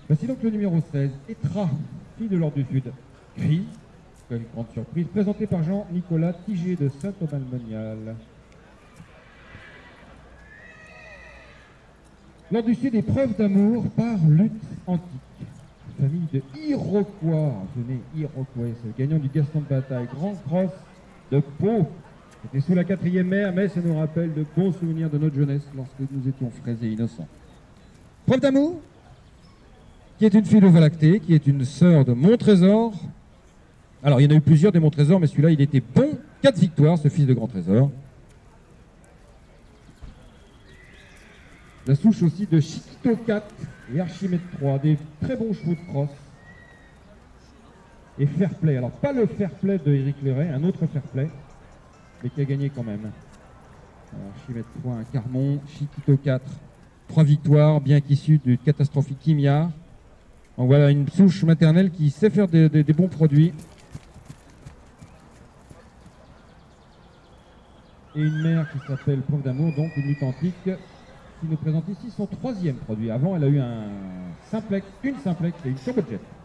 Voici donc le numéro 16, Etra, fille de l'Ordre du Sud. Cri, une grande surprise, présenté par Jean-Nicolas Tiget de Saint-Thomas-le-Monial. L'Ordre du Sud, épreuve d'amour par lutte antique. Famille de Iroquois, venez Iroquois, c'est le gagnant du Gaston de bataille, Grand Cross de Pau. C'était sous la 4e ère, mais ça nous rappelle de bons souvenirs de notre jeunesse lorsque nous étions frais et innocents. Preuve d'amour, qui est une fille de Voie lactée, qui est une sœur de Montrésor. Alors, il y en a eu plusieurs des Montrésor, mais celui-là, il était bon. 4 victoires, ce fils de Grand Trésor. La souche aussi de Chiquito 4 et Archimède 3, des très bons chevaux de crosse. Et Fair Play. Alors, pas le Fair Play de Éric Léret, un autre Fair Play, mais qui a gagné quand même. Alors, Archimède 3, un Carmon, Chiquito 4, 3 victoires, bien qu'issu du catastrophique Kimia. Donc voilà, une souche maternelle qui sait faire des bons produits. Et une mère qui s'appelle Preuve d'amour, donc une lutte antique, qui nous présente ici son 3e produit. Avant, elle a eu une simplex et une turbojet.